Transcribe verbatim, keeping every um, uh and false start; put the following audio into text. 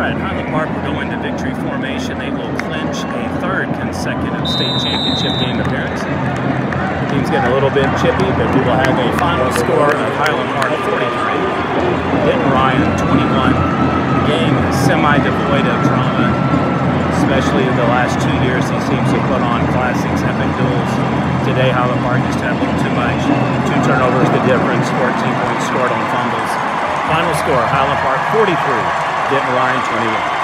right, Highland Park will go into victory formation. They will clinch a third consecutive state championship game appearance. The team's getting a little bit chippy, but we will have a final score of Highland Park forty-three, Denton Ryan twenty-one. Game semi-devoid of drama, especially in the last two years. These teams have put on classics, epic duels. Today, Highland Park just had a little too much. Two turnovers, the difference. fourteen points scored on fumbles. Final score, Highland Park forty-three, Denton Ryan twenty-one.